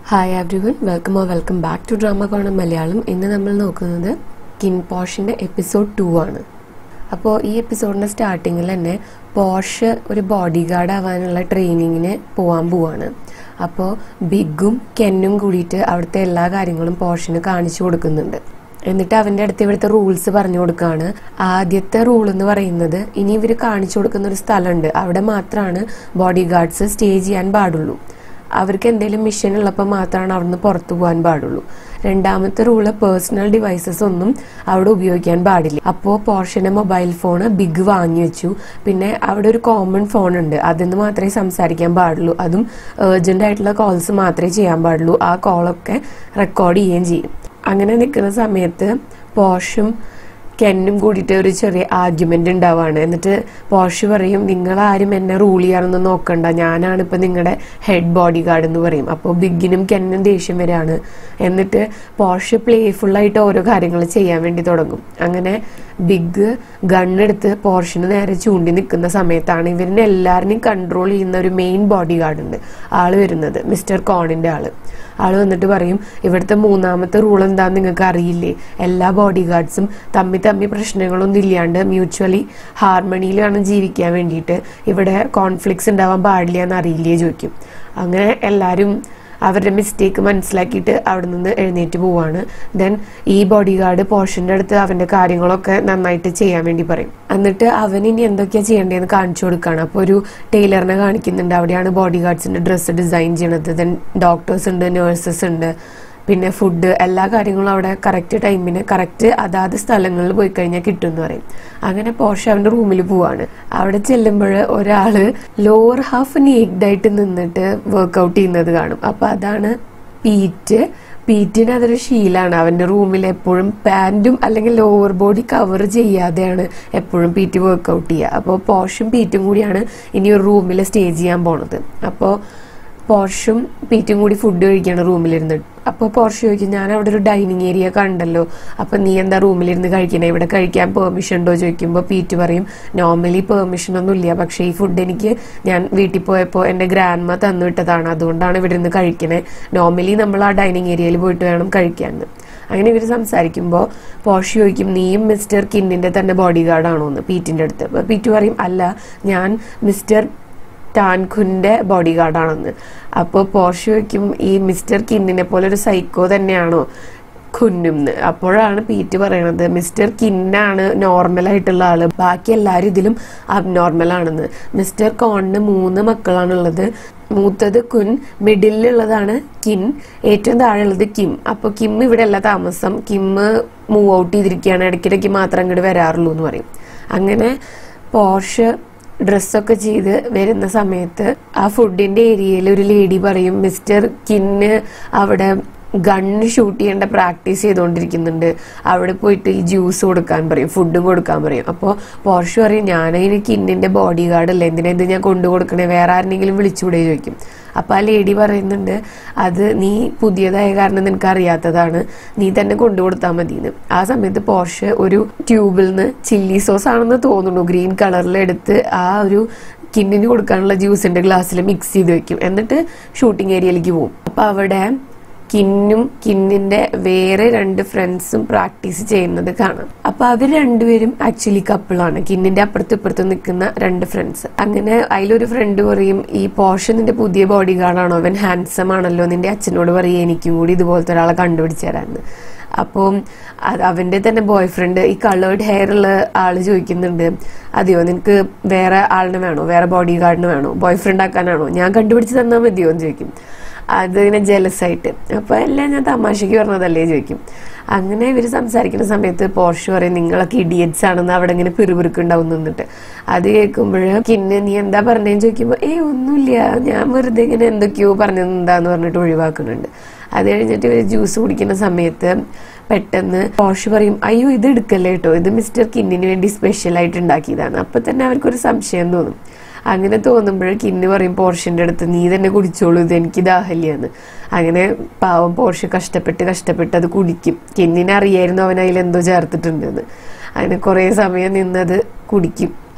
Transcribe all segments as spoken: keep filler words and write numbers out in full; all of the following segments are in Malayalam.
Hi everyone, welcome or welcome back to Drama Corner Malayalam. ഇന്ന് നമ്മൾ നോക്കുന്നത് കിൻപോർഷിന്റെ എപ്പിസോഡ് ടു ആണ്. അപ്പോൾ ഈ എപ്പിസോഡിന്റെ സ്റ്റാർട്ടിങ്ങിൽ തന്നെ പോർഷ് ഒരു ബോഡി ഗാർഡ് ആവാനുള്ള ട്രെയിനിങ്ങിന് പോകാൻ പോവാണ്. അപ്പോൾ ബിഗും കെന്നും കൂടിയിട്ട് അവിടുത്തെ എല്ലാ കാര്യങ്ങളും പോർഷിന് കാണിച്ചു കൊടുക്കുന്നുണ്ട്. എന്നിട്ട് അവൻ്റെ അടുത്ത് ഇവിടുത്തെ റൂൾസ് പറഞ്ഞു കൊടുക്കുകയാണ്. ആദ്യത്തെ റൂൾ എന്ന് പറയുന്നത്, ഇനി ഇവർ കാണിച്ചു കൊടുക്കുന്ന ഒരു സ്ഥലമുണ്ട്, അവിടെ മാത്രമാണ് ബോഡി ഗാർഡ്സ് സ്റ്റേ ചെയ്യാൻ പാടുള്ളൂ. അവർക്ക് എന്തെങ്കിലും മിഷൻ ഉള്ളപ്പോൾ മാത്രമാണ് അവിടുന്ന് പുറത്തു പോകാൻ പാടുള്ളൂ. രണ്ടാമത്തെ റൂള്, പേഴ്സണൽ ഡിവൈസസ് ഒന്നും അവിടെ ഉപയോഗിക്കാൻ പാടില്ല. അപ്പോൾ പോർഷന്റെ മൊബൈൽ ഫോണ് ബിഗ് വാങ്ങി വെച്ചു. പിന്നെ അവിടെ ഒരു കോമൺ ഫോൺ ഉണ്ട്, അതിന്ന് മാത്രമേ സംസാരിക്കാൻ പാടുള്ളൂ. അതും ഏർജന്റ് ആയിട്ടുള്ള കോൾസ് മാത്രമേ ചെയ്യാൻ പാടുള്ളൂ. ആ കോളൊക്കെ റെക്കോർഡ് ചെയ്യുകയും ചെയ്യും. അങ്ങനെ നിൽക്കുന്ന സമയത്ത് പോർഷും കെന്നും കൂടിയിട്ട് ഒരു ചെറിയ ആർഗ്യുമെന്റ് ഉണ്ടാവാണ്. എന്നിട്ട് പോർഷ് പറയും, നിങ്ങളാരും എന്നെ റൂൾ ചെയ്യാനൊന്നും നോക്കണ്ട, ഞാനാണ് ഇപ്പം നിങ്ങളുടെ ഹെഡ് ബോഡി ഗാർഡ് എന്ന് പറയും. അപ്പോൾ ബിഗിനും കെന്നും ദേഷ്യം വരെയാണ്. എന്നിട്ട് പോർഷ് പ്ലേഫുള്ളായിട്ട് ഓരോ കാര്യങ്ങൾ ചെയ്യാൻ വേണ്ടി തുടങ്ങും. അങ്ങനെ ബിഗ് ഗണ്ണെടുത്ത് പോർഷിന് നേരെ ചൂണ്ടി നിൽക്കുന്ന സമയത്താണ് ഇവരിനെ എല്ലാവരെയും കൺട്രോൾ ചെയ്യുന്ന ഒരു മെയിൻ ബോഡി ഗാർഡ് ഉണ്ട്, ആള് വരുന്നത് മിസ്റ്റർ കോണിന്റെ ആള്. ആള് വന്നിട്ട് പറയും, ഇവിടുത്തെ മൂന്നാമത്തെ റൂൾ എന്താന്ന് നിങ്ങൾക്ക് അറിയില്ലേ? എല്ലാ ബോഡി ഗാർഡ്സും തമ്മിൽ തമ്മിൽ പ്രശ്നങ്ങളൊന്നും ഇല്ലാണ്ട് മ്യൂച്വലി ഹാർമണിയിലാണ് ജീവിക്കാൻ വേണ്ടിയിട്ട്. ഇവിടെ കോൺഫ്ലിക്ട്സ് ഉണ്ടാവാൻ പാടില്ല എന്ന് അറിയില്ലേ ചോദിക്കും. അങ്ങനെ എല്ലാവരും അവരുടെ മിസ്റ്റേക്ക് മനസ്സിലാക്കിയിട്ട് അവിടെ നിന്ന് എഴുന്നേറ്റ് പോവാണ്. ദെൻ ഈ ബോഡി ഗാർഡ് പോർഷന്റെ അടുത്ത് അവന്റെ കാര്യങ്ങളൊക്കെ നന്നായിട്ട് ചെയ്യാൻ വേണ്ടി പറയും. എന്നിട്ട് അവൻ ഇനി എന്തൊക്കെയാ ചെയ്യേണ്ടതെന്ന് കാണിച്ചു കൊടുക്കുകയാണ്. അപ്പോൾ ഒരു ടൈലറിനെ കാണിക്കുന്നുണ്ട്, അവിടെയാണ് ബോഡി ഗാർഡ്സിന്റെ ഡ്രസ്സ് ഡിസൈൻ ചെയ്യണത്. ദെൻ ഡോക്ടേഴ്സ് ഉണ്ട്, നേഴ്സസ് ഉണ്ട്, പിന്നെ ഫുഡ്, എല്ലാ കാര്യങ്ങളും അവിടെ കറക്റ്റ് ടൈമിന് കറക്റ്റ് അതാത് സ്ഥലങ്ങളിൽ പോയി കഴിഞ്ഞാൽ കിട്ടും എന്ന് പറയും. അങ്ങനെ പോർഷ അവന്റെ റൂമിൽ പോവാണ്. അവിടെ ചെല്ലുമ്പോൾ ഒരാള് ലോവർ ഹാഫ് നേക്ഡ് ആയിട്ട് നിന്നിട്ട് വർക്ക്ഔട്ട് ചെയ്യുന്നത് കാണും. അപ്പൊ അതാണ് പീറ്റ്. പീറ്റിന് അതൊരു ശീലാണ്. അവന്റെ റൂമിൽ എപ്പോഴും പാന്റും അല്ലെങ്കിൽ ലോവർ ബോഡി കവർ ചെയ്യാതെയാണ് എപ്പോഴും പീറ്റ് വർക്ക്ഔട്ട് ചെയ്യുക. അപ്പോൾ പോർഷും പീറ്റും കൂടിയാണ് ഇനി ഒരു റൂമിൽ സ്റ്റേ ചെയ്യാൻ പോണത്. അപ്പോൾ പോർഷും പീറ്റും കൂടി ഫുഡ് കഴിക്കണം റൂമിലിരുന്നിട്ട്. അപ്പോൾ പോർഷ ചോദിക്കും, ഞാൻ അവിടെ ഒരു ഡൈനിങ് ഏരിയ കണ്ടല്ലോ, അപ്പൊ നീ എന്താ റൂമിലിരുന്ന് കഴിക്കണേ, ഇവിടെ കഴിക്കാൻ പെർമിഷൻ ഉണ്ടോ ചോദിക്കുമ്പോൾ പീറ്റ് പറയും, നോർമലി പെർമിഷൻ ഒന്നും ഇല്ല, പക്ഷേ ഈ ഫുഡ് എനിക്ക് ഞാൻ വീട്ടിൽ പോയപ്പോൾ എൻ്റെ ഗ്രാൻഡ്മ തന്നു വിട്ടതാണ്, അതുകൊണ്ടാണ് ഇവിടെ നിന്ന് കഴിക്കണേ. നോർമലി നമ്മൾ ആ ഡൈനിങ് ഏരിയയിൽ പോയിട്ട് വേണം കഴിക്കാമെന്ന്. അങ്ങനെ ഇവർ സംസാരിക്കുമ്പോൾ പോർഷ ചോദിക്കും, നീയും മിസ്റ്റർ കിന്നിന്റെ തന്നെ ബോഡി ഗാർഡാണോ എന്ന് പീറ്റിന്റെ അടുത്ത്. അപ്പൊ പീറ്റ് പറയും, അല്ല, ഞാൻ മിസ്റ്റർ ടാൻഖുന്റെ ബോഡി ഗാർഡാണെന്ന്. അപ്പോൾ പോർഷ ചോദിക്കും, ഈ മിസ്റ്റർ കിന്നിനെ പോലെ ഒരു സൈക്കോ തന്നെയാണോ ഖുന്നും? അപ്പോഴാണ് പീറ്റ് പറയണത്, മിസ്റ്റർ കിന്നാണ് നോർമൽ ആയിട്ടുള്ള ആള്, ബാക്കി എല്ലാവരും ഇതിലും അബ്നോർമൽ ആണെന്ന്. മിസ്റ്റർ കോണിന് മൂന്ന് മക്കളാണുള്ളത്. മൂത്തത് കുൻ, മിഡിലുള്ളതാണ് കിൻ, ഏറ്റവും താഴെയുള്ളത് കിം. അപ്പൊ കിം ഇവിടെ അല്ല താമസം, കിം മൂവ് ഔട്ട് ചെയ്തിരിക്കുകയാണ്, ഇടയ്ക്കിടയ്ക്ക് മാത്രം അങ്ങോട്ട് വരാറുള്ളൂ എന്ന് പറയും. അങ്ങനെ പോർഷ ഡ്രസ്സൊക്കെ ചെയ്ത് വരുന്ന സമയത്ത് ആ ഫുഡിന്റെ ഏരിയയിൽ ഒരു ലേഡി പറയും, മിസ്റ്റർ കിന്ന് അവിടെ ഗണ്ണ് ഷൂട്ട് ചെയ്യേണ്ട പ്രാക്ടീസ് ചെയ്തുകൊണ്ടിരിക്കുന്നുണ്ട്, അവിടെ പോയിട്ട് ഈ ജ്യൂസ് കൊടുക്കാൻ പറയും, ഫുഡും കൊടുക്കാൻ പറയും. അപ്പോൾ പോർഷ പറയും, ഞാനതിന് കിന്നിന്റെ ബോഡി ഗാർഡ് അല്ലേ, എന്തിനാ ഇത് ഞാൻ കൊണ്ടു കൊടുക്കണേ, വേറെ ആരെങ്കിലും വിളിച്ചുകൂടെ ചോദിക്കും. അപ്പൊ ആ ലേഡി പറയുന്നുണ്ട്, അത് നീ പുതിയതായ കാരണം നിനക്ക് അറിയാത്തതാണ്, നീ തന്നെ കൊണ്ടു കൊടുത്താൽ മതിയെന്ന്. ആ സമയത്ത് പോർഷ ഒരു ട്യൂബിൽ നിന്ന് ചില്ലി സോസ് ആണെന്ന് തോന്നുന്നു ഗ്രീൻ കളറിൽ എടുത്ത് ആ ഒരു കിന്നിന് കൊടുക്കാനുള്ള ജ്യൂസിന്റെ ഗ്ലാസ്സിൽ മിക്സ് ചെയ്ത് വെക്കും. എന്നിട്ട് ഷൂട്ടിംഗ് ഏരിയയിലേക്ക് പോകും. അപ്പൊ അവിടെ കിന്നും കിന്നിന്റെ വേറെ രണ്ട് ഫ്രണ്ട്സും പ്രാക്ടീസ് ചെയ്യുന്നത് കാണാം. അപ്പൊ അവർ രണ്ടുപേരും ആക്ച്വലി കപ്പിളാണ്, കിന്നിന്റെ അപ്പുറത്തും ഇപ്പുറത്തും നിൽക്കുന്ന രണ്ട് ഫ്രണ്ട്സ്. അങ്ങനെ അതിലൊരു ഫ്രണ്ട് പറയും, ഈ പോർഷ നിന്റെ പുതിയ ബോഡി ഗാർഡാണോ, അവൻ ഹാൻസം ആണല്ലോ, നിന്റെ അച്ഛനോട് പറയും എനിക്കും കൂടി ഇതുപോലത്തെ ഒരാളെ കണ്ടുപിടിച്ചു തരാന്ന്. അപ്പോൾ അവന്റെ തന്നെ ബോയ് ഫ്രണ്ട്, ഈ കളേർഡ് ഹെയർ ഉള്ള ആള് ചോദിക്കുന്നുണ്ട്, അതെയോ നിനക്ക് വേറെ ആളിനെ വേണോ, വേറെ ബോഡി ഗാർഡിന് വേണോ, ബോയ് ഫ്രണ്ട് ആക്കാനാണോ, ഞാൻ കണ്ടുപിടിച്ച് തന്നാൽ മതിയോ എന്ന് ചോദിക്കും. അതിങ്ങനെ ജലസായിട്ട്. അപ്പൊ എല്ലാം ഞാൻ തമാശക്ക് പറഞ്ഞതല്ലേ ചോദിക്കും. അങ്ങനെ ഇവർ സംസാരിക്കുന്ന സമയത്ത് പോർഷ പറയും, നിങ്ങളൊക്കെ ഇഡിയറ്റ്സ് ആണെന്ന് അവിടെ ഇങ്ങനെ പിറുപിറുക്കുണ്ടാവും നിന്നിട്ട്. അത് കേൾക്കുമ്പോൾ കിന്ന് നീ എന്താ പറഞ്ഞേന്ന് ചോദിക്കുമ്പോൾ, ഏയ് ഒന്നുമില്ല, ഞാൻ വെറുതെ ഇങ്ങനെ എന്തൊക്കെയോ പറഞ്ഞെന്താന്ന് പറഞ്ഞിട്ട് ഒഴിവാക്കുന്നുണ്ട്. അത് കഴിഞ്ഞിട്ട് ഇവർ ജ്യൂസ് കുടിക്കുന്ന സമയത്ത് പെട്ടെന്ന് പോർഷ പറയും, അയ്യോ ഇത് എടുക്കല്ലേ കേട്ടോ, ഇത് മിസ്റ്റർ കിന്നിന് വേണ്ടി സ്പെഷ്യൽ ആയിട്ട് ഉണ്ടാക്കിയതാണ്. അപ്പൊ തന്നെ അവർക്കൊരു സംശയം തോന്നും. അങ്ങനെ തോന്നുമ്പോൾ കിന്ന് പറയും പോർഷന്റെ അടുത്ത്, നീ തന്നെ കുടിച്ചോളൂ, ഇത് എനിക്ക് ദാഹല്യാന്ന്. അങ്ങനെ പാവം പോർഷ കഷ്ടപ്പെട്ട് കഷ്ടപ്പെട്ട് അത് കുടിക്കും. കിന്നിനെ അറിയായിരുന്നു അവൻ അതിൽ എന്തോ ചേർത്തിട്ടുണ്ടെന്ന്. അങ്ങനെ കുറെ സമയം നിന്നത് കുടിക്കും.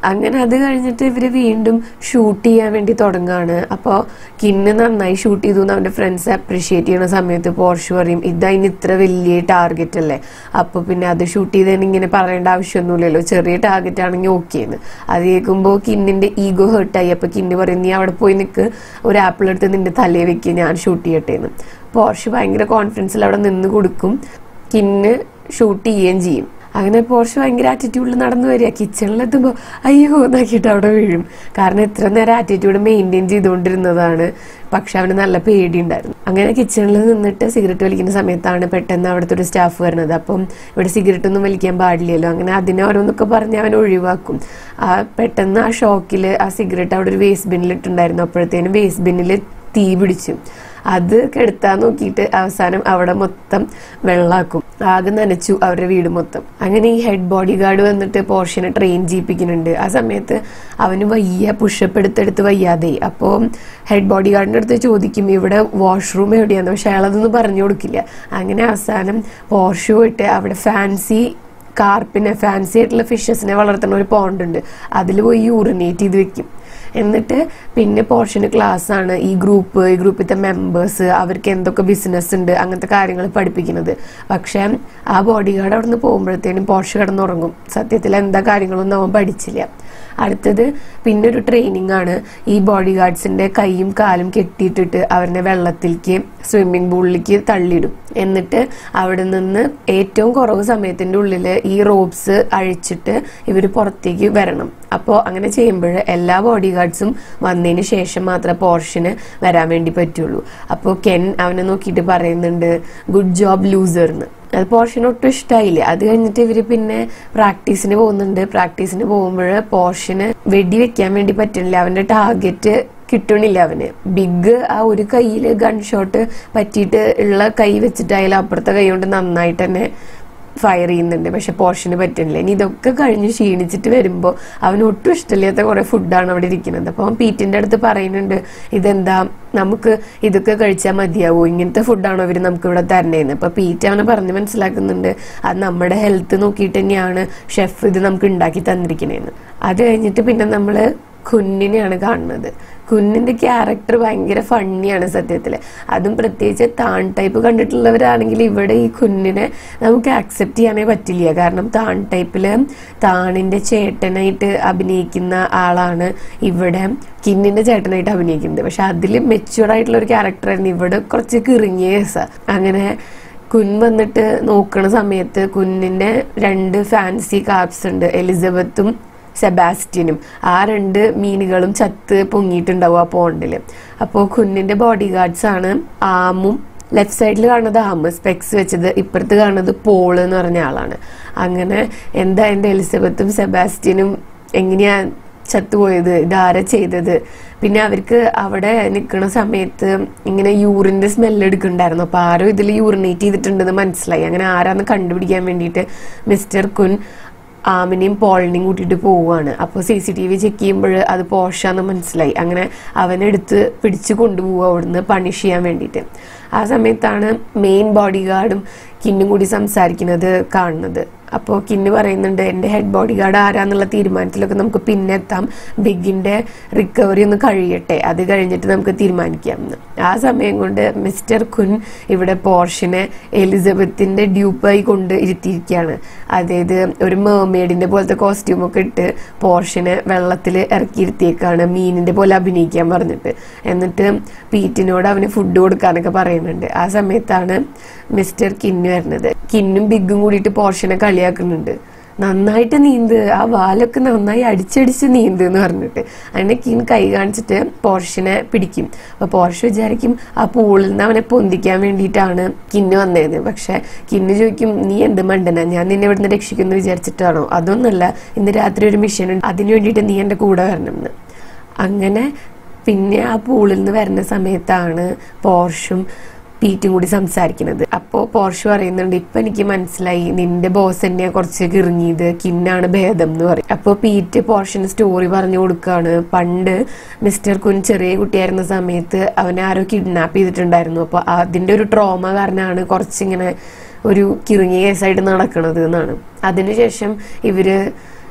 അങ്ങനെ അത് കഴിഞ്ഞിട്ട് ഇവര് വീണ്ടും ഷൂട്ട് ചെയ്യാൻ വേണ്ടി തുടങ്ങുകയാണ്. അപ്പോൾ കിന്ന് നന്നായി ഷൂട്ട് ചെയ്തു എന്ന് അവന്റെ ഫ്രണ്ട്സ് അപ്രീഷിയേറ്റ് ചെയ്യുന്ന സമയത്ത് പോർഷ് പറയും ഇതതിന് ഇത്ര വലിയ ടാർഗറ്റ് അല്ലേ, അപ്പൊ പിന്നെ അത് ഷൂട്ട് ചെയ്തതിന് ഇങ്ങനെ പറയേണ്ട ആവശ്യമൊന്നുമില്ലല്ലോ, ചെറിയ ടാർഗറ്റ് ആണെങ്കിൽ ഓക്കേന്ന്. അത് കേൾക്കുമ്പോൾ കിന്നിന്റെ ഈഗോ ഹേർട്ടായി. അപ്പൊ കിന്ന് പറയും നീ അവിടെ പോയി നിൽക്ക്, ഒരു ആപ്പിൾ എടുത്ത് നിന്റെ തലയിൽ വെക്കുക, ഞാൻ ഷൂട്ട് ചെയ്യട്ടെ എന്ന്. പോർഷ് ഭയങ്കര കോൺഫിഡൻസിൽ അവിടെ നിന്ന് കൊടുക്കും, കിന്ന് ഷൂട്ട് ചെയ്യുകയും ചെയ്യും. അങ്ങനെ പോർഷ് ഭയങ്കര ആറ്റിറ്റ്യൂഡിൽ നടന്നു വരിക. കിച്ചണിലെത്തുമ്പോൾ അയ്യോ എന്നാക്കിയിട്ട് അവിടെ വീഴും. കാരണം ഇത്ര നേരം ആറ്റിറ്റ്യൂഡ് മെയിൻറ്റെയിൻ ചെയ്തുകൊണ്ടിരുന്നതാണ്, പക്ഷെ അവന് നല്ല പേടിയുണ്ടായിരുന്നു. അങ്ങനെ കിച്ചണിൽ നിന്നിട്ട് സിഗരറ്റ് വലിക്കുന്ന സമയത്താണ് പെട്ടെന്ന് അവിടുത്തെ ഒരു സ്റ്റാഫ് വരുന്നത്. അപ്പം ഇവിടെ സിഗരറ്റ് ഒന്നും വലിക്കാൻ പാടില്ലല്ലോ, അങ്ങനെ അതിനെ ഓരോന്നൊക്കെ പറഞ്ഞ് അവൻ ഒഴിവാക്കും. ആ പെട്ടെന്ന് ആ ഷോക്കിൽ ആ സിഗരറ്റ് അവിടെ ഒരു വേസ്റ്റ് ബിന്നിൽ ഇട്ടുണ്ടായിരുന്നു. അപ്പോഴത്തേനും വേസ്റ്റ് ബിന്നിൽ തീ പിടിച്ചു. അത് കെടുത്താൻ നോക്കിയിട്ട് അവസാനം അവിടെ മൊത്തം വെള്ളാക്കും, ആകെ നനച്ചു അവരുടെ വീട് മൊത്തം. അങ്ങനെ ഈ ഹെഡ് ബോഡി ഗാർഡ് വന്നിട്ട് പോർഷിനെ ട്രെയിൻ ചെയ്യിപ്പിക്കുന്നുണ്ട്. ആ സമയത്ത് അവന് വയ്യ, പുഷപ്പ് എടുത്തെടുത്ത് വയ്യാതെ. അപ്പോൾ ഹെഡ് ബോഡി ഗാർഡിന്റെ അടുത്ത് ചോദിക്കും ഇവിടെ വാഷ്റൂം എവിടെയാന്ന്, പക്ഷെ അയാളതൊന്നും പറഞ്ഞു കൊടുക്കില്ല. അങ്ങനെ അവസാനം പോർഷ് പോയിട്ട് അവിടെ ഫാൻസി കാർപ്പിനെ, ഫാൻസി ആയിട്ടുള്ള ഫിഷസിനെ വളർത്തുന്ന ഒരു പോണ്ട് ഉണ്ട്, അതിൽ പോയി യൂറിനേറ്റ് ചെയ്ത് വെക്കും. എന്നിട്ട് പിന്നെ പോർഷന് ക്ലാസ് ആണ്, ഈ ഗ്രൂപ്പ് ഈ ഗ്രൂപ്പിലത്തെ മെമ്പേഴ്സ് അവർക്ക് എന്തൊക്കെ ബിസിനസ് ഉണ്ട് അങ്ങനത്തെ കാര്യങ്ങൾ പഠിപ്പിക്കുന്നത്. പക്ഷെ ആ ബോഡി ഗാർഡ് അവിടെ നിന്ന് പോകുമ്പോഴത്തേനും പോർഷ് കിടന്നുറങ്ങും. സത്യത്തിൽ എന്താ കാര്യങ്ങളൊന്നും അവൻ പഠിച്ചില്ല. അടുത്തത് പിന്നെ ഒരു ട്രെയിനിങ് ആണ്. ഈ ബോഡി ഗാർഡ്സിന്റെ കൈയും കാലും കെട്ടിയിട്ടിട്ട് അവരെ വെള്ളത്തിലേക്ക് സ്വിമ്മിംഗ് പൂളിലേക്ക് തള്ളിയിടും. എന്നിട്ട് അവിടെ നിന്ന് ഏറ്റവും കുറവ് സമയത്തിന്റെ ഉള്ളിൽ ഈ റോപ്സ് അഴിച്ചിട്ട് ഇവർ പുറത്തേക്ക് വരണം. അപ്പോൾ അങ്ങനെ ചെയ്യുമ്പോൾ എല്ലാ ബോഡി ഗാർഡ്സും വന്നതിന് ശേഷം മാത്രമേ പോർഷിന് വരാൻ വേണ്ടി പറ്റുള്ളൂ. അപ്പോൾ കെൻ അവനെ നോക്കിയിട്ട് പറയുന്നുണ്ട് ഗുഡ് ജോബ് ലൂസർ എന്ന്. അത് പോർഷിന് ഒട്ടും ഇഷ്ടമായില്ല. അത് കഴിഞ്ഞിട്ട് ഇവര് പിന്നെ പ്രാക്ടീസിന് പോകുന്നുണ്ട്. പ്രാക്ടീസിന് പോകുമ്പോൾ പോർഷിന് വെടി വെക്കാൻ വേണ്ടി പറ്റുന്നില്ല, അവന്റെ ടാർഗറ്റ് കിട്ടണില്ല അവന്. ബിഗ് ആ ഒരു കയ്യിൽ ഗൺ ഷോട്ട് പറ്റിയിട്ട് ഉള്ള കൈ വെച്ചിട്ട് അതിൽ അപ്പുറത്തെ കൈ കൊണ്ട് നന്നായിട്ട് തന്നെ ഫയർ ചെയ്യുന്നുണ്ട്, പക്ഷെ പോർഷന് പറ്റുന്നില്ല. ഇനി ഇതൊക്കെ കഴിഞ്ഞ് ക്ഷീണിച്ചിട്ട് വരുമ്പോൾ അവന് ഒട്ടും ഇഷ്ടമില്ലാത്ത കുറെ ഫുഡാണ് അവിടെ ഇരിക്കുന്നത്. അപ്പോൾ അവൻ പീറ്റിന്റെ അടുത്ത് പറയുന്നുണ്ട് ഇതെന്താ നമുക്ക് ഇതൊക്കെ കഴിച്ചാൽ മതിയാവോ, ഇങ്ങനത്തെ ഫുഡാണോ ഇവർ നമുക്ക് ഇവിടെ തരണേന്ന്. അപ്പൊ പീറ്റ് അവനെ പറഞ്ഞ് മനസ്സിലാക്കുന്നുണ്ട് അത് നമ്മുടെ ഹെൽത്ത് നോക്കിയിട്ട് തന്നെയാണ് ഷെഫ് ഇത് നമുക്ക് ഉണ്ടാക്കി തന്നിരിക്കണേന്ന്. അത് കഴിഞ്ഞിട്ട് പിന്നെ നമ്മള് കുഞ്ഞിനെയാണ് കാണുന്നത്. കുഞ്ഞിന്റെ ക്യാരക്ടർ ഭയങ്കര ഫണ്ണിയാണ് സത്യത്തില്. അതും പ്രത്യേകിച്ച് താൺ ടൈപ്പ് കണ്ടിട്ടുള്ളവരാണെങ്കിൽ ഇവിടെ ഈ കുഞ്ഞിനെ നമുക്ക് ആക്സെപ്റ്റ് ചെയ്യാനേ പറ്റില്ല. കാരണം താൺ ടൈപ്പില് താണിന്റെ ചേട്ടനായിട്ട് അഭിനയിക്കുന്ന ആളാണ് ഇവിടെ കിന്നിന്റെ ചേട്ടനായിട്ട് അഭിനയിക്കുന്നത്. പക്ഷെ അതിൽ മെച്യൂർഡ് ആയിട്ടുള്ള ഒരു ക്യാരക്ടറായിരുന്നു. ഇവിടെ കുറച്ച് കിറിങ്ങിയ കേസാ. അങ്ങനെ കുൻ വന്നിട്ട് നോക്കണ സമയത്ത് കുഞ്ഞിന്റെ രണ്ട് ഫാൻസി കാർപ്സ് ഉണ്ട്, എലിസബത്തും സെബാസ്റ്റ്യനും. ആ രണ്ട് മീനുകളും ചത്ത് പൊങ്ങിയിട്ടുണ്ടാവും ആ പോണ്ടില്. അപ്പോൾ കുഞ്ഞിന്റെ ബോഡി ഗാർഡ്സ് ആണ് ആമും, ലെഫ്റ്റ് സൈഡിൽ കാണുന്നത് ആമ് സ്പെക്സ് വെച്ചത്, ഇപ്പുറത്ത് കാണുന്നത് പോള് എന്ന് പറഞ്ഞ ആളാണ്. അങ്ങനെ എന്താ എന്റെ എലിസബത്തും സെബാസ്റ്റ്യനും എങ്ങനെയാ ചത്തുപോയത്, ഇതാരാ ചെയ്തത്? പിന്നെ അവർക്ക് അവിടെ നിൽക്കുന്ന സമയത്ത് ഇങ്ങനെ യൂറിന്റെ സ്മെല്ല് എടുക്കുന്നുണ്ടായിരുന്നു. അപ്പൊ ആരോ ഇതിൽ യൂറിനേറ്റ് ചെയ്തിട്ടുണ്ടെന്ന് മനസ്സിലായി. അങ്ങനെ ആരാന്ന് കണ്ടുപിടിക്കാൻ വേണ്ടിയിട്ട് മിസ്റ്റർ കുൻ ആമിനെയും പോളിനെയും കൂട്ടിയിട്ട് പോവുകയാണ്. അപ്പോൾ C C T V check ചെയ്യുമ്പോൾ അത് പോർഷാന്ന് മനസ്സിലായി. അങ്ങനെ അവനെടുത്ത് പിടിച്ചു കൊണ്ടുപോവുക അവിടുന്ന് പണിഷ് ചെയ്യാൻ വേണ്ടിയിട്ട്. ആ സമയത്താണ് മെയിൻ ബോഡി ഗാർഡും കിന്നും കൂടി സംസാരിക്കുന്നത് കാണുന്നത്. അപ്പോൾ കിന്ന് പറയുന്നുണ്ട് എൻ്റെ ഹെഡ് ബോഡി ഗാർഡ് ആരാന്നുള്ള തീരുമാനത്തിലൊക്കെ നമുക്ക് പിന്നെ എത്താം, ബിഗിന്റെ റിക്കവറി ഒന്ന് കഴിയട്ടെ, അത് കഴിഞ്ഞിട്ട് നമുക്ക് തീരുമാനിക്കാം എന്ന്. ആ സമയം കൊണ്ട് മിസ്റ്റർ കുൻ ഇവിടെ പോർഷിനെ എലിസബത്തിന്റെ ഡ്യൂപ്പായി കൊണ്ട് ഇരുത്തിയിരിക്കുകയാണ്. അതായത് ഒരു മേർമെയ്ഡിന്റെ പോലത്തെ കോസ്റ്റ്യൂമൊക്കെ ഇട്ട് പോർഷിനെ വെള്ളത്തിൽ ഇറക്കിയിരുത്തിയേക്കാണ്, മീനിന്റെ പോലെ അഭിനയിക്കാൻ പറഞ്ഞിട്ട്. എന്നിട്ട് പീറ്റിനോട് അവന് ഫുഡ് കൊടുക്കാനൊക്കെ പറയുന്നുണ്ട്. ആ സമയത്താണ് മിസ്റ്റർ കിന്നു വരുന്നത്. കിന്നും ബിഗും കൂടിയിട്ട് പോർഷിനെ കളിയാക്കുന്നുണ്ട്, നന്നായിട്ട് നീന്ത്, ആ വാലൊക്കെ നന്നായി അടിച്ചടിച്ച് നീന്ത് എന്ന് പറഞ്ഞിട്ട്. അങ്ങനെ കിൻ കൈ കാണിച്ചിട്ട് പോർഷിനെ പിടിക്കും. അപ്പൊ പോർഷ് വിചാരിക്കും ആ പൂളിൽ നിന്ന് അവനെ പൊന്തിക്കാൻ വേണ്ടിയിട്ടാണ് കിന്നു വന്നേന്ന്. പക്ഷെ കിന്നു ചോദിക്കും നീ എന്ത് മണ്ടന, ഞാൻ നിന്നെ ഇവിടുന്ന് രക്ഷിക്കുന്നു വിചാരിച്ചിട്ടാണോ? അതൊന്നല്ല, ഇന്ന് രാത്രി ഒരു മിഷൻ ഉണ്ട്, അതിനു വേണ്ടിയിട്ട് നീ എന്റെ കൂടെ വരണം എന്ന്. അങ്ങനെ പിന്നെ ആ പൂളിൽ നിന്ന് വരുന്ന സമയത്താണ് പോർഷും പീറ്റും കൂടി സംസാരിക്കുന്നത്. അപ്പോൾ പോർഷ് പറയുന്നുണ്ട് ഇപ്പൊ എനിക്ക് മനസ്സിലായി നിന്റെ ബോസ് തന്നെയാ കുറച്ച് കിറങ്ങിയത്, കിന്നാണ് ഭേദം എന്ന് പറയും. അപ്പോൾ പീറ്റ് പോർഷിന് സ്റ്റോറി പറഞ്ഞു കൊടുക്കുകയാണ്. പണ്ട് മിസ്റ്റർ കുൻ ചെറിയ കുട്ടിയായിരുന്ന സമയത്ത് അവനെ ആരോ കിഡ്നാപ്പ് ചെയ്തിട്ടുണ്ടായിരുന്നു. അപ്പൊ അതിന്റെ ഒരു ട്രോമ കാരണമാണ് കുറച്ചിങ്ങനെ ഒരു കിറങ്ങിയ കേസായിട്ട് നടക്കണത് എന്നാണ്. അതിനുശേഷം ഇവര്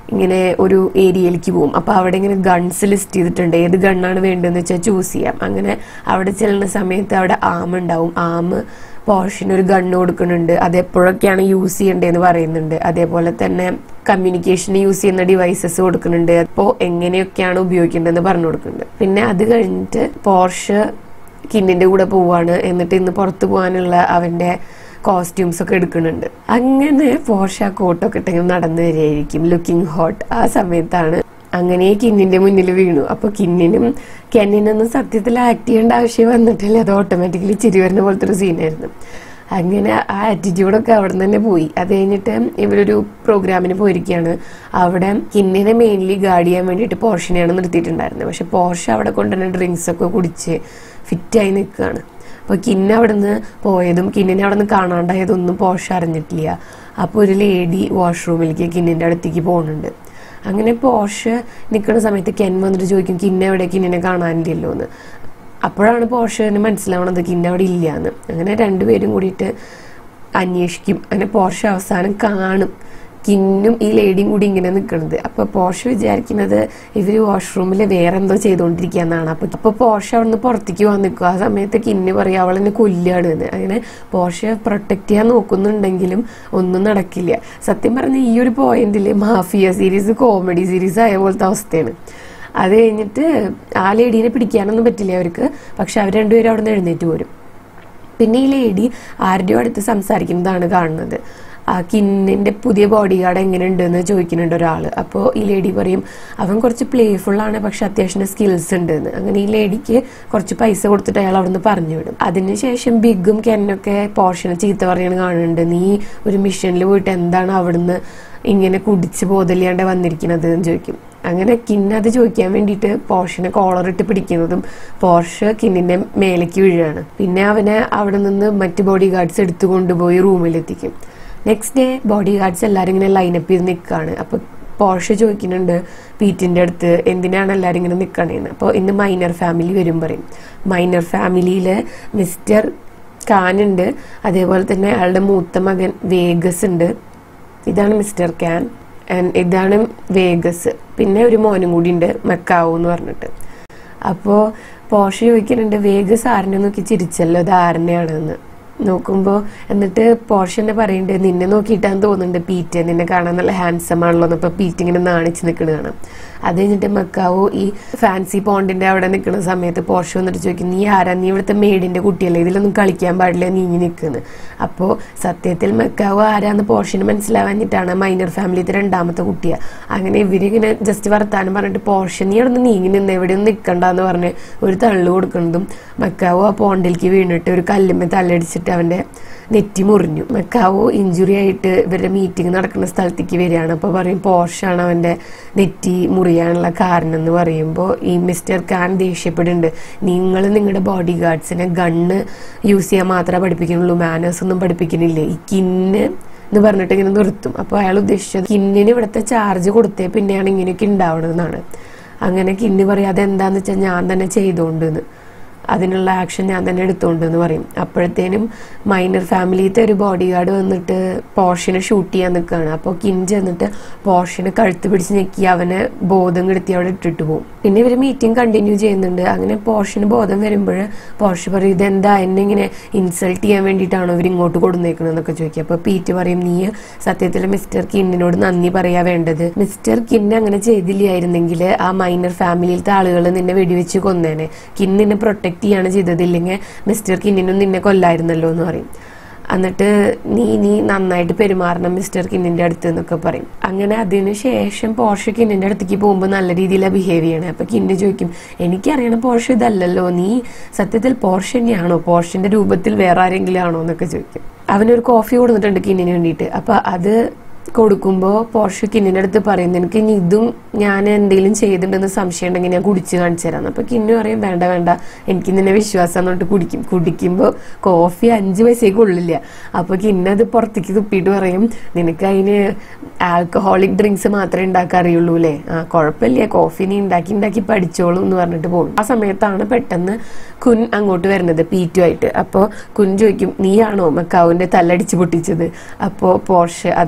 ഇങ്ങനെ ഒരു ഏരിയയിലേക്ക് പോകും. അപ്പോൾ അവിടെ ഇങ്ങനെ ഗൺസ് ലിസ്റ്റ് ചെയ്തിട്ടുണ്ട്, ഏത് ഗണ്ണാണ് വേണ്ടതെന്ന് വെച്ചാൽ ചൂസ് ചെയ്യാം. അങ്ങനെ അവിടെ ചെല്ലുന്ന സമയത്ത് അവിടെ ആം ഉണ്ടാവും. ആം പോർഷിന് ഒരു ഗണ്ണ് കൊടുക്കുന്നുണ്ട്, അതെപ്പോഴൊക്കെയാണ് യൂസ് ചെയ്യേണ്ടതെന്ന് പറയുന്നുണ്ട്. അതേപോലെ തന്നെ കമ്മ്യൂണിക്കേഷന് യൂസ് ചെയ്യുന്ന ഡിവൈസസ് കൊടുക്കുന്നുണ്ട്, അപ്പോൾ എങ്ങനെയൊക്കെയാണ് ഉപയോഗിക്കേണ്ടതെന്ന് പറഞ്ഞു കൊടുക്കുന്നുണ്ട്. പിന്നെ അത് കഴിഞ്ഞിട്ട് പോർഷ് കിന്നിന്റെ കൂടെ പോവാണ്. എന്നിട്ട് ഇന്ന് പുറത്തു പോകാനുള്ള അവന്റെ കോസ്റ്റ്യൂംസ് ഒക്കെ എടുക്കുന്നുണ്ട്. അങ്ങനെ പോർഷ കോട്ടൊക്കെ ഇട്ടെങ്കിൽ നടന്നു വരികയായിരിക്കും, ലുക്കിംഗ് ഹോട്ട്. ആ സമയത്താണ് അങ്ങനെ കിന്നിന്റെ മുന്നിൽ വീണു. അപ്പൊ കിന്നിനും കെന്നിനൊന്നും സത്യത്തിൽ ആക്ട് ചെയ്യേണ്ട ആവശ്യം വന്നിട്ടില്ല, അത് ഓട്ടോമാറ്റിക്കലി ചിരി വരുന്ന പോലത്തെ ഒരു സീനായിരുന്നു. അങ്ങനെ ആ ആറ്റിറ്റ്യൂഡൊക്കെ അവിടെ നിന്ന് തന്നെ പോയി. അത് കഴിഞ്ഞിട്ട് ഇവരൊരു പ്രോഗ്രാമിന് പോയിരിക്കുകയാണ്. അവിടെ കിന്നിനെ മെയിൻലി ഗാർഡ് ചെയ്യാൻ വേണ്ടിയിട്ട് പോർഷിനെയാണ് നിർത്തിയിട്ടുണ്ടായിരുന്നത്. പക്ഷെ പോർഷ അവിടെ കൊണ്ടുവന്ന ഡ്രിങ്ക്സ് ഒക്കെ കുടിച്ച് ഫിറ്റായി നിൽക്കുകയാണ്. അപ്പോൾ കിന്ന അവിടെ നിന്ന് പോയതും കിന്നിനെ അവിടെ നിന്ന് കാണാണ്ടായതൊന്നും പോർഷ അറിഞ്ഞിട്ടില്ല. അപ്പോൾ ഒരു ലേഡി വാഷ്റൂമിലേക്ക് കിന്നിൻ്റെ അടുത്തേക്ക് പോകുന്നുണ്ട്. അങ്ങനെ പോർഷ് നിൽക്കുന്ന സമയത്ത് കെൻ വന്നിട്ട് ചോദിക്കും, കിന്ന എവിടെ, കിന്നിനെ കാണാനില്ലല്ലോ എന്ന്. അപ്പോഴാണ് പോർഷന് മനസ്സിലാവണത് കിന്ന അവിടെ ഇല്ല എന്ന്. അങ്ങനെ രണ്ടുപേരും കൂടിയിട്ട് അന്വേഷിക്കും. അങ്ങനെ പോർഷ അവസാനം കാണും കിന്നും ഈ ലേഡിയും കൂടി ഇങ്ങനെ നിൽക്കുന്നത്. അപ്പൊ പോർഷ വിചാരിക്കുന്നത് ഇവര് വാഷ്റൂമിൽ വേറെ എന്തോ ചെയ്തുകൊണ്ടിരിക്കുകയെന്നാണ്. അപ്പൊ അപ്പൊ പോർഷ അവിടുന്ന് പുറത്തേക്ക് വന്ന് നിൽക്കും. ആ സമയത്ത് കിന്ന് പറയും അവളെന്നെ കൊല്ലാണ് എന്ന്. അങ്ങനെ പോർഷ പ്രൊട്ടക്ട് ചെയ്യാൻ നോക്കുന്നുണ്ടെങ്കിലും ഒന്നും നടക്കില്ല. സത്യം പറഞ്ഞ ഈ ഒരു പോയിന്റില് മാഫിയ സീരീസ് കോമഡി സീരീസ് ആയ പോലത്തെ അവസ്ഥയാണ്. അത് കഴിഞ്ഞിട്ട് ആ ലേഡീനെ പിടിക്കാനൊന്നും പറ്റില്ല അവർക്ക്. പക്ഷെ അവർ രണ്ടുപേരും അവിടെ നിന്ന് എഴുന്നേറ്റ് പോരും. പിന്നെ ഈ ലേഡി ആരുടെയോ അടുത്ത് സംസാരിക്കുന്നതാണ് കാണുന്നത്. ആ കിന്നിന്റെ പുതിയ ബോഡി ഗാർഡ് എങ്ങനെ ഉണ്ടെന്ന് ചോദിക്കുന്നുണ്ട് ഒരാൾ. അപ്പോൾ ഈ ലേഡി പറയും അവൻ കുറച്ച് പ്ലേഫുള്ളാണ്, പക്ഷെ അത്യാവശ്യം സ്കിൽസ് ഉണ്ട് എന്ന്. അങ്ങനെ ഈ ലേഡിക്ക് കുറച്ച് പൈസ കൊടുത്തിട്ട് അയാൾ അവിടുന്ന് പറഞ്ഞു വിടും. അതിനുശേഷം ബിഗും കെന്നൊക്കെ പോർഷനെ ചീത്ത പറയണ കാണുന്നുണ്ട്, നീ ഒരു മിഷനിൽ പോയിട്ട് എന്താണ് അവിടുന്ന് ഇങ്ങനെ കുടിച്ച് ബോധമില്ലാണ്ട് വന്നിരിക്കുന്നത് എന്ന് ചോദിക്കും. അങ്ങനെ കിന്ന് അത് ചോദിക്കാൻ വേണ്ടിയിട്ട് പോർഷിനെ കോളറിട്ട് പിടിക്കുന്നതും പോർഷ് കിന്നിന്റെ മേലേക്ക് വീഴുകയാണ്. പിന്നെ അവനെ അവിടെ നിന്ന് മറ്റ് ബോഡി ഗാർഡ്സ് എടുത്തു കൊണ്ടുപോയി റൂമിലെത്തിക്കും. നെക്സ്റ്റ് ഡേ ബോഡി ഗാർഡ്സ് എല്ലാവരും ഇങ്ങനെ ലൈനപ്പ് ചെയ്ത് നിൽക്കുകയാണ്. അപ്പോൾ പോർഷ് ചോദിക്കുന്നുണ്ട് പീറ്റിന്റെ അടുത്ത് എന്തിനാണ് എല്ലാവരും ഇങ്ങനെ നിൽക്കണേന്ന്. അപ്പോൾ ഇന്ന് മൈനർ ഫാമിലി വരും പറയും. മൈനർ ഫാമിലിയിൽ മിസ്റ്റർ കാൻ ഉണ്ട്, അതേപോലെ തന്നെ അയാളുടെ മൂത്ത മകൻ വേഗസ് ഉണ്ട്. ഇതാണ് മിസ്റ്റർ കാൻ, ഇതാണ് വേഗസ്. പിന്നെ ഒരു മോനും കൂടി ഉണ്ട്, മെക്കാവോ എന്ന് പറഞ്ഞിട്ട്. അപ്പോൾ പോർഷ് ചോദിക്കുന്നുണ്ട് വേഗസ് ആരനെ നോക്കി ചിരിച്ചല്ലോ, അത് ആരനെയാണെന്ന്. നോക്കുമ്പോൾ എന്നിട്ട് പോർഷനെ പറയുന്നുണ്ട് നിന്നെ നോക്കിയിട്ടാന്ന് തോന്നുന്നുണ്ട് പീറ്റ്, നിന്നെ കാണാൻ നല്ല ഹാൻസം ആണല്ലോ. അപ്പോൾ പീറ്റ് ഇങ്ങനെ നാണിച്ച് നിൽക്കണ കാണാം. അത് കഴിഞ്ഞിട്ട് മെക്കാവോ ഈ ഫാൻസി പോണ്ടിന്റെ അവിടെ നിൽക്കുന്ന സമയത്ത് പോർഷ വന്നിട്ട് ചോദിക്കും നീ ആരാ, നീ ഇവിടുത്തെ മേഡിന്റെ കുട്ടിയല്ലേ, ഇതിലൊന്നും കളിക്കാൻ പാടില്ല, നീ ഇങ്ങനെ നിൽക്കുന്നത്. അപ്പോൾ സത്യത്തിൽ മെക്കാവോ ആരാന്ന് പോർഷിന് മനസ്സിലാവാഞ്ഞിട്ടാണ് മൈനർ ഫാമിലിത്തെ രണ്ടാമത്തെ കുട്ടിയാ. അങ്ങനെ ഇവരിങ്ങനെ ജസ്റ്റ് വർത്താനം പറഞ്ഞിട്ട് പോർഷ നീ അവിടെ നിന്ന് നീങ്ങി നിന്ന് എവിടെയൊന്നും നിൽക്കണ്ടെന്ന് പറഞ്ഞ് ഒരു തള്ളു കൊടുക്കുന്നതും മെക്കാവോ ആ പോണ്ടിലേക്ക് വീണിട്ട് ഒരു കല്ലുമ്മ തല്ലടിച്ചിട്ട് അവന്റെ നെറ്റി മുറിഞ്ഞു. മെക്കാവോ ഇഞ്ചുറി ആയിട്ട് ഇവരുടെ മീറ്റിംഗ് നടക്കുന്ന സ്ഥലത്തേക്ക് വരികയാണ്. അപ്പോൾ പറയും പോർഷാണ് അവന്റെ നെറ്റി മുറിയാനുള്ള കാരണം എന്ന് പറയുമ്പോൾ ഈ മിസ്റ്റർ കാൻ ദേഷ്യപ്പെടുന്നുണ്ട്, നിങ്ങൾ നിങ്ങളുടെ ബോഡി ഗാർഡ്സിനെ ഗണ്ണ് യൂസ് ചെയ്യാൻ മാത്രമേ പഠിപ്പിക്കുന്നുള്ളൂ, മാനേഴ്സ് ഒന്നും പഠിപ്പിക്കുന്നില്ലേ. ഈ കിന്ന് എന്ന് പറഞ്ഞിട്ട് ഇങ്ങനെ നിർത്തും. അപ്പോൾ അയാൾ ഉദ്ദേശിച്ചത് കിന്നിന് ഇവിടുത്തെ ചാർജ് കൊടുത്തേ പിന്നെയാണ് ഇങ്ങനെയൊക്കെ ഉണ്ടാവണമെന്നാണ്. അങ്ങനെ കിന്ന് പറയും അതെന്താന്ന് വെച്ചാൽ ഞാൻ തന്നെ ചെയ്തോണ്ടെന്ന്, അതിനുള്ള ആക്ഷൻ ഞാൻ തന്നെ എടുത്തോണ്ടെന്ന് പറയും. അപ്പോഴത്തേനും മൈനർ ഫാമിലിത്തെ ഒരു ബോഡി ഗാർഡ് വന്നിട്ട് പോർഷിനെ ഷൂട്ട് ചെയ്യാൻ നിൽക്കുകയാണ്. അപ്പോൾ കിൻ ചെന്നിട്ട് പോർഷിനെ കഴുത്ത് പിടിച്ച് ഞെക്കി അവനെ ബോധം കെടുത്തി അവിടെ ഇട്ടിട്ട് പോകും. പിന്നെ ഇവർ മീറ്റിംഗ് കണ്ടിന്യൂ ചെയ്യുന്നുണ്ട്. അങ്ങനെ പോർഷിന് ബോധം വരുമ്പോൾ പോർഷ് പറയും ഇതെന്താ എന്നെ ഇങ്ങനെ ഇൻസൾട്ട് ചെയ്യാൻ വേണ്ടിയിട്ടാണോ ഇവർ ഇങ്ങോട്ട് കൊടുന്നേക്കണെന്നൊക്കെ ചോദിക്കുക. അപ്പോൾ പീറ്റ് പറയും നീ സത്യത്തിൽ മിസ്റ്റർ കിന്നിനോട് നന്ദി പറയാ വേണ്ടത്, മിസ്റ്റർ കിന്ന് അങ്ങനെ ചെയ്തില്ലായിരുന്നെങ്കിൽ ആ മൈനർ ഫാമിലിയിലത്തെ ആളുകൾ നിന്നെ വെടിവെച്ച് കൊന്നേനെ, കിൻ നിന്നെ പ്രൊട്ടക്ട് ാണ് ചെയ്തത്, ഇല്ലെങ്കിൽ മിസ്റ്റർ കിന്നിനും നിന്നെ കൊല്ലായിരുന്നല്ലോ എന്ന് പറയും. എന്നിട്ട് നീ നീ നന്നായിട്ട് പെരുമാറണം മിസ്റ്റർ കിന്നിന്റെ അടുത്ത് എന്നൊക്കെ പറയും. അങ്ങനെ അതിന് ശേഷം പോർഷ കിന്നിന്റെ അടുത്തേക്ക് പോകുമ്പോൾ നല്ല രീതിയിലാണ് ബിഹേവ് ചെയ്യണേ. അപ്പൊ കിന്ന് ചോദിക്കും എനിക്കറിയണം പോർഷ ഇതല്ലല്ലോ, നീ സത്യത്തിൽ പോർഷ തന്നെയാണോ, പോർഷിന്റെ രൂപത്തിൽ വേറെ ആരെങ്കിലും ആണോ എന്നൊക്കെ ചോദിക്കും. അവനൊരു കോഫി കൊടുത്തിട്ടുണ്ട് കിന്നിന് വേണ്ടിയിട്ട്. അപ്പൊ അത് കൊടുക്കുമ്പോൾ പോർഷ കിന്നിന്റെ അടുത്ത് പറയും നിനക്ക് ഇനി ഇതും ഞാൻ എന്തെങ്കിലും ചെയ്തിട്ടുണ്ടെന്ന് സംശയം ഉണ്ടെങ്കിൽ ഞാൻ കുടിച്ച് കാണിച്ചു തരാം. അപ്പൊ കിന്നു പറയും വേണ്ട വേണ്ട എനിക്ക് നിന്നെ വിശ്വാസം എന്നിട്ട് കുടിക്കും. കുടിക്കുമ്പോൾ കോഫി അഞ്ച് പൈസയ്ക്ക് ഉള്ളില്ല. അപ്പൊ കിന്നത് പുറത്തേക്ക് തുപ്പിയിട്ട് പറയും നിനക്ക് അതിന് ആൽക്കഹോളിക് ഡ്രിങ്ക്സ് മാത്രമേ ഉണ്ടാക്കാൻ അറിയുള്ളൂ അല്ലേ, ആ കുഴപ്പമില്ല കോഫി നീ ഉണ്ടാക്കി ഉണ്ടാക്കി പഠിച്ചോളൂ എന്ന് പറഞ്ഞിട്ട് പോകും. ആ സമയത്താണ് പെട്ടെന്ന് കുൻ അങ്ങോട്ട് വരുന്നത് പീറ്റുമായിട്ട്. അപ്പോൾ കുൻ ചോദിക്കും നീയാണോ മെക്കാവിന്റെ തല്ലടിച്ച് പൊട്ടിച്ചത്. അപ്പോൾ പോർഷ അതെ ഞാൻ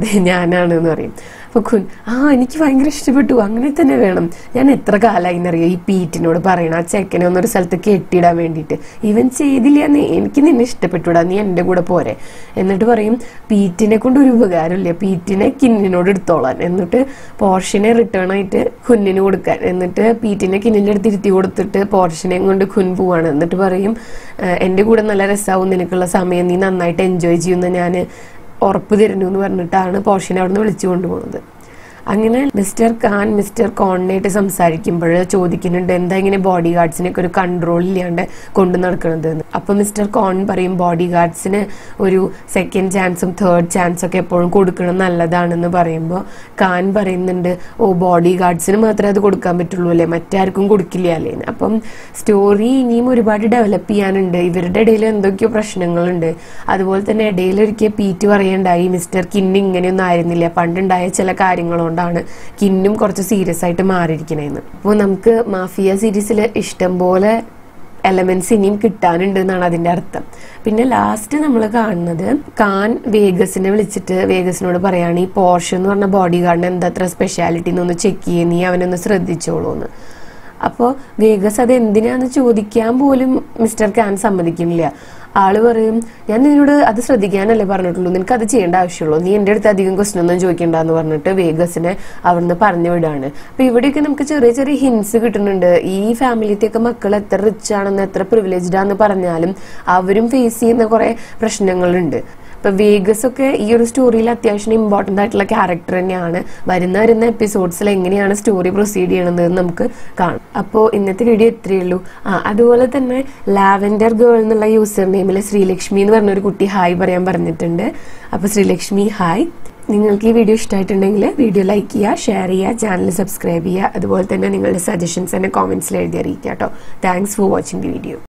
കാനാണെന്ന് പറയും. അപ്പോൾ കുൻ ആ എനിക്ക് ഭയങ്കര ഇഷ്ടപ്പെട്ടു, അങ്ങനെ തന്നെ വേണം. ഞാൻ എത്ര കാലമായി എന്നറിയോ ഈ പീറ്റിനോട് പറയണം ആ ചെക്കനെ ഒന്നൊരു സ്ഥലത്ത് കെട്ടിയിടാൻ വേണ്ടിയിട്ട്. ഇവൻ ചെയ്തില്ല, എനിക്ക് നിന്നെ ഇഷ്ടപ്പെട്ടുടാ, നീ എൻ്റെ കൂടെ പോരെ. എന്നിട്ട് പറയും പീറ്റിനെ കൊണ്ട് ഒരു ഉപകാരമില്ല, പീറ്റിനെ കിന്നിനോട് എടുത്തോളാൻ. എന്നിട്ട് പോർഷിനെ റിട്ടേൺ ആയിട്ട് കുന്നിന് കൊടുക്കാൻ. എന്നിട്ട് പീറ്റിനെ കിന്നിൻ്റെ അടുത്ത് ഇരുത്തി കൊടുത്തിട്ട് പോർഷിനെയും കൊണ്ട് കുൻ പോവാണ്. എന്നിട്ട് പറയും എൻ്റെ കൂടെ നല്ല രസമാവും, നിനക്കുള്ള സമയം നീ നന്നായിട്ട് എൻജോയ് ചെയ്യുമെന്ന് ഞാൻ ഉറപ്പ് തരുന്നു എന്ന് പറഞ്ഞിട്ടാണ് പോർഷിനെ അവിടെ നിന്ന് വിളിച്ചു കൊണ്ടുപോകുന്നത്. അങ്ങനെ മിസ്റ്റർ ഖാൻ മിസ്റ്റർ കോണിനായിട്ട് സംസാരിക്കുമ്പോൾ ചോദിക്കുന്നുണ്ട് എന്താ ഇങ്ങനെ ബോഡി ഗാർഡ്സിനൊക്കെ ഒരു കൺട്രോൾ ഇല്ലാണ്ട് കൊണ്ടു നടക്കുന്നത് എന്ന്. അപ്പോൾ മിസ്റ്റർ കോൺ പറയും ബോഡി ഗാർഡ്സിന് ഒരു സെക്കൻഡ് ചാൻസും തേർഡ് ചാൻസും ഒക്കെ എപ്പോഴും കൊടുക്കണം നല്ലതാണെന്ന് പറയുമ്പോൾ ഖാൻ പറയുന്നുണ്ട് ഓ ബോഡി ഗാർഡ്സിന് മാത്രമേ അത് കൊടുക്കാൻ പറ്റുള്ളൂ അല്ലേ, മറ്റാർക്കും കൊടുക്കില്ല അല്ലേ. അപ്പം സ്റ്റോറി ഇനിയും ഒരുപാട് ഡെവലപ്പ് ചെയ്യാനുണ്ട്, ഇവരുടെ ഇടയിൽ എന്തൊക്കെയോ പ്രശ്നങ്ങളുണ്ട്. അതുപോലെ തന്നെ ഇടയിൽ ഒരിക്കൽ പീറ്റ് പറയണ്ടായി മിസ്റ്റർ കിന്ന് ഇങ്ങനെയൊന്നും ആയിരുന്നില്ല, പണ്ടുണ്ടായ ചില കാര്യങ്ങളുണ്ട് ാണ് കിന്നും കുറച്ച് സീരിയസ് ആയിട്ട് മാറിയിരിക്കണേന്ന്. അപ്പോൾ നമുക്ക് മാഫിയ സീരീസിൽ ഇഷ്ടം പോലെ എലമെന്റ്സ് ഇനിയും കിട്ടാനുണ്ട് എന്നാണ് അതിന്റെ അർത്ഥം. പിന്നെ ലാസ്റ്റ് നമ്മൾ കാണുന്നത് ഖാൻ വേഗസിനെ വിളിച്ചിട്ട് വേഗസിനോട് പറയാണ് ഈ പോർഷ് എന്ന് പറഞ്ഞ ബോഡി ഗാർഡിന് എന്താ അത്ര സ്പെഷ്യാലിറ്റി എന്നൊന്ന് ചെക്ക് ചെയ്യേ, നീ അവനൊന്ന് ശ്രദ്ധിച്ചോളൂ എന്ന്. അപ്പോൾ വേഗസ് അത് എന്തിനാന്ന് ചോദിക്കാൻ പോലും മിസ്റ്റർ ഖാൻ സമ്മതിക്കുന്നില്ല. ആള് പറയും ഞാൻ നിന്നോട് അത് ശ്രദ്ധിക്കാനല്ലേ പറഞ്ഞിട്ടുള്ളൂ, നിനക്ക് അത് ചെയ്യേണ്ട ആവശ്യമുള്ളൂ, നീ എൻ്റെ അടുത്ത് അധികം ക്വസ്റ്റൻ ഒന്നും ചോദിക്കണ്ടെന്ന് പറഞ്ഞിട്ട് വേഗസിനെ അവിടുന്ന് പറഞ്ഞു വിടാണ്. അപ്പൊ ഇവിടെയൊക്കെ നമുക്ക് ചെറിയ ചെറിയ ഹിൻസ് കിട്ടുന്നുണ്ട്. ഈ ഫാമിലിത്തെയൊക്കെ മക്കൾ എത്ര റിച്ച് ആണെന്ന് എത്ര പ്രിവിലേജ്ഡ് ആണെന്ന് പറഞ്ഞാലും അവരും ഫേസ് ചെയ്യുന്ന കുറെ പ്രശ്നങ്ങളുണ്ട്. ഇപ്പൊ വേഗസ് ഒക്കെ ഈ ഒരു സ്റ്റോറിയിൽ അത്യാവശ്യം ഇമ്പോർട്ടന്റ് ആയിട്ടുള്ള ക്യാരക്ടർ തന്നെയാണ്. വരുന്ന വരുന്ന എപ്പിസോഡ്സിൽ എങ്ങനെയാണ് സ്റ്റോറി പ്രൊസീഡ് ചെയ്യണത് നമുക്ക് കാണാം. അപ്പോൾ ഇന്നത്തെ വീഡിയോ ഇത്രയേ ഉള്ളൂ. ആ അതുപോലെ തന്നെ ലാവൻഡർ ഗേൾ എന്നുള്ള യൂസർ നെയിമിൽ ശ്രീലക്ഷ്മി എന്ന് പറഞ്ഞൊരു കുട്ടി ഹായ് പറയാൻ പറഞ്ഞിട്ടുണ്ട്. അപ്പൊ ശ്രീലക്ഷ്മി ഹായ്. നിങ്ങൾക്ക് ഈ വീഡിയോ ഇഷ്ടമായിട്ടുണ്ടെങ്കിൽ വീഡിയോ ലൈക്ക് ചെയ്യുക, ഷെയർ ചെയ്യുക, ചാനൽ സബ്സ്ക്രൈബ് ചെയ്യുക. അതുപോലെ തന്നെ നിങ്ങളുടെ സജഷൻസ് എന്നെ കോമെന്റ്സിൽ എഴുതി അറിയിക്കുക കേട്ടോ. Thanks for watching the video.